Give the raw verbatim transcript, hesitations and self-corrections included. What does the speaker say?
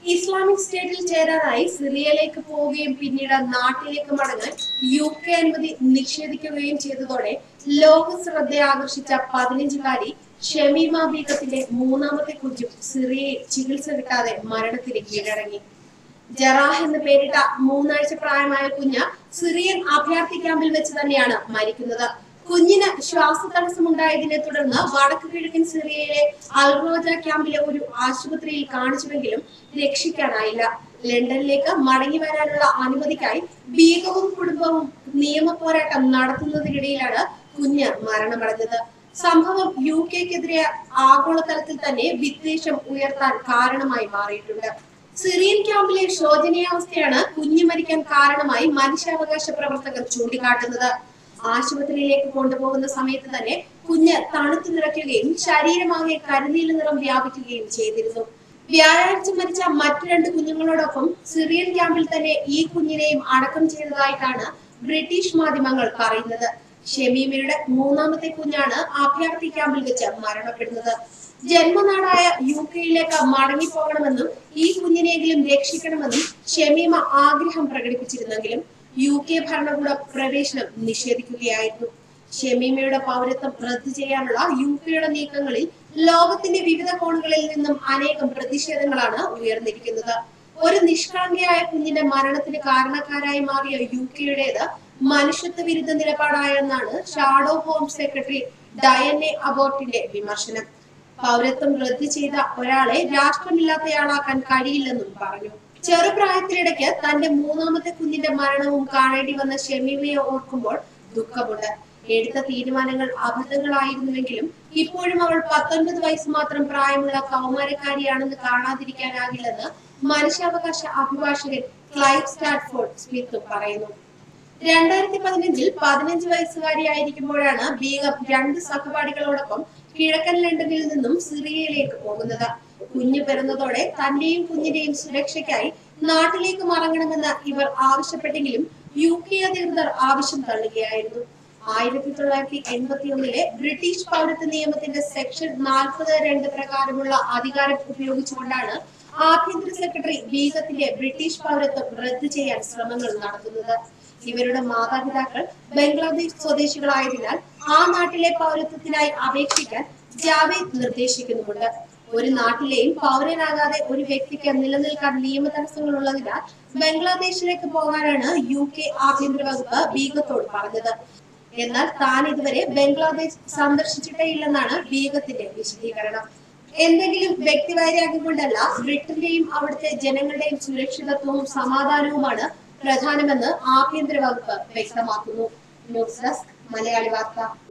Islamic സ്റ്റേറ്റിൽ ചേരാനായി സിറിയയിലേക്ക് പോവുകയും പിന്നീട് നാട്ടിലേക്ക് മടങ്ങാൻ യു കെ അനുമതി നിഷേധിക്കുകയും ചെയ്തതോടെ ലോക ശ്രദ്ധ ആകർഷിച്ച പതിനഞ്ചുകാരി ഷമീമ ബീഗത്തിന്റെ മൂന്നാമത്തെ കുഞ്ഞും സിറിയയിൽ ചികിത്സ കിട്ടാതെ മരണത്തിന് കീഴടങ്ങി. ജറാഹ് എന്ന് പേരിട്ട മൂന്നാഴ്ച പ്രായമായ കുഞ്ഞ് സിറിയൻ അഭയാർത്ഥി ക്യാമ്പിൽ വെച്ച് തന്നെയാണ് മരിക്കുന്നത്. കുഞ്ഞിന് ശ്വാസതടസ്സമുണ്ടായതിനെ തുടർന്ന് വടക്കു കിഴക്കൻ സിറിയയിലെ അൽറോജ ക്യാമ്പിലെ ഒരു ആശുപത്രിയിൽ കാണിച്ചുവെങ്കിലും രക്ഷിക്കാനായില്ല. ലണ്ടനിലേക്ക് മടങ്ങി വരാനുള്ള അനുമതിക്കായി ബീഗവും കുടുംബവും നിയമ പോരാട്ടം നടത്തുന്നതിനിടയിലാണ് കുഞ്ഞ് മരണമടഞ്ഞത്. സംഭവം യു കെക്കെതിരെ ആഗോളതലത്തിൽ തന്നെ വിദ്വേഷം ഉയർത്താൻ കാരണമായി മാറിയിട്ടുണ്ട്. സിറിയൻ ക്യാമ്പിലെ ശോചനീയാവസ്ഥയാണ് കുഞ്ഞു മരിക്കാൻ കാരണമായി മനുഷ്യാവകാശ പ്രവർത്തകർ ചൂണ്ടിക്കാട്ടുന്നത്. ആശുപത്രിയിലേക്ക് കൊണ്ടുപോകുന്ന സമയത്ത് തന്നെ കുഞ്ഞ് തണുത്തു നിറയ്ക്കുകയും ശരീരമാകെ കരിനീല നിറം വ്യാപിക്കുകയും ചെയ്തിരുന്നു. വ്യാഴാഴ്ച മരിച്ച മറ്റു രണ്ട് കുഞ്ഞുങ്ങളോടൊപ്പം സിറിയൻ ക്യാമ്പിൽ തന്നെ ഈ കുഞ്ഞിനെയും അടക്കം ചെയ്തതായിട്ടാണ് ബ്രിട്ടീഷ് മാധ്യമങ്ങൾ പറയുന്നത്. ഷമീമയുടെ മൂന്നാമത്തെ കുഞ്ഞാണ് അഭയാർത്ഥി ക്യാമ്പിൽ വെച്ച് മരണപ്പെടുന്നത്. ജന്മനാടായ യു കെയിലേക്ക് മടങ്ങിപ്പോകണമെന്നും ഈ കുഞ്ഞിനെങ്കിലും രക്ഷിക്കണമെന്നും ഷമീമ ആഗ്രഹം പ്രകടിപ്പിച്ചിരുന്നെങ്കിലും യു കെ ഭരണകൂടം പ്രവേശനം നിഷേധിക്കുകയായിരുന്നു. ഷമീമയുടെ പൗരത്വം റദ്ദു ചെയ്യാനുള്ള യു കെയുടെ നീക്കങ്ങളിൽ ലോകത്തിന്റെ വിവിധ കോണുകളിൽ നിന്നും അനേകം പ്രതിഷേധങ്ങളാണ് ഉയർന്നിരിക്കുന്നത്. ഒരു നിഷ്കളങ്കയായ കുഞ്ഞിന്റെ മരണത്തിന് കാരണക്കാരായി മാറിയ യു കെയുടേത് മനുഷ്യത്വ വിരുദ്ധ നിലപാടായെന്നാണ് ഷാഡോ ഹോം സെക്രട്ടറി ഡയന്നെ അബോട്ടിന്റെ വിമർശനം. പൗരത്വം റദ്ദു ചെയ്ത ഒരാളെ രാഷ്ട്രമില്ലാത്തയാളാക്കാൻ കഴിയില്ലെന്നും പറഞ്ഞു. ചെറുപ്രായത്തിനിടയ്ക്ക് തന്റെ മൂന്നാമത്തെ കുഞ്ഞിന്റെ മരണവും കാണേണ്ടി വന്ന ഷമീമയെ ഓർക്കുമ്പോൾ ദുഃഖമുണ്ട്. എടുത്ത തീരുമാനങ്ങൾ അബദ്ധങ്ങളായിരുന്നുവെങ്കിലും ഇപ്പോഴും അവൾ പത്തൊൻപത് വയസ്സ് മാത്രം പ്രായമുള്ള കൗമാരക്കാരിയാണെന്ന് കാണാതിരിക്കാനാകില്ലെന്ന് മനുഷ്യാവകാശ അഭിഭാഷകൻ ക്ലൈവ് സ്റ്റാറ്റ്ഫോർഡ് സ്മിത്തും പറയുന്നു. രണ്ടായിരത്തി പതിനഞ്ചിൽ പതിനഞ്ച് വയസ്സുകാരിയായിരിക്കുമ്പോഴാണ് ബീഗം രണ്ട് സഹപാഠികളോടൊപ്പം കിഴക്കൻ ലണ്ടനിൽ നിന്നും സിറിയയിലേക്ക് പോകുന്നത്. കുഞ്ഞ് പിറന്നതോടെ തന്റെയും കുഞ്ഞിന്റെയും സുരക്ഷയ്ക്കായി നാട്ടിലേക്ക് മടങ്ങണമെന്ന് ഇവർ ആവശ്യപ്പെട്ടെങ്കിലും യു കെ അധികൃതർ ആവശ്യം തള്ളുകയായിരുന്നു. ആയിരത്തി തൊള്ളായിരത്തി എൺപത്തി ഒന്നിലെ ബ്രിട്ടീഷ് പൗരത്വ നിയമത്തിന്റെ സെക്ഷൻ നാൽപ്പത് രണ്ട് പ്രകാരമുള്ള അധികാരം ഉപയോഗിച്ചുകൊണ്ടാണ് ആഭ്യന്തര സെക്രട്ടറി ബീഗത്തിന്റെ ബ്രിട്ടീഷ് പൗരത്വം റദ്ദു ചെയ്യാൻ ശ്രമങ്ങൾ നടത്തുന്നത്. ഇവരുടെ മാതാപിതാക്കൾ ബംഗ്ലാദേശ് സ്വദേശികളായതിനാൽ ആ നാട്ടിലെ പൗരത്വത്തിനായി അപേക്ഷിക്കാൻ ജാവേദ് നിർദ്ദേശിക്കുന്നുമുണ്ട്. ഒരു നാട്ടിലെയും പൗരനാകാതെ ഒരു വ്യക്തിക്ക് നിലനിൽക്കാൻ നിയമ തടസ്സങ്ങൾ ഉള്ളതിനാൽ ബംഗ്ലാദേശിലേക്ക് പോകാനാണ് യു കെ ആഭ്യന്തര വകുപ്പ് ബീഗത്തോട് പറഞ്ഞത്. എന്നാൽ താൻ ഇതുവരെ ബംഗ്ലാദേശ് സന്ദർശിച്ചിട്ടേ ഇല്ലെന്നാണ് ബീഗത്തിന്റെ വിശദീകരണം. എന്തെങ്കിലും വ്യക്തിവൈരാഗ്യം കൊണ്ടല്ല, ബ്രിട്ടന്റെയും അവിടുത്തെ ജനങ്ങളുടെയും സുരക്ഷിതത്വവും സമാധാനവുമാണ് പ്രധാനമെന്ന് ആഭ്യന്തര വകുപ്പ് വ്യക്തമാക്കുന്നു. ന്യൂസ് ഡെസ്ക് മലയാളി വാർത്ത.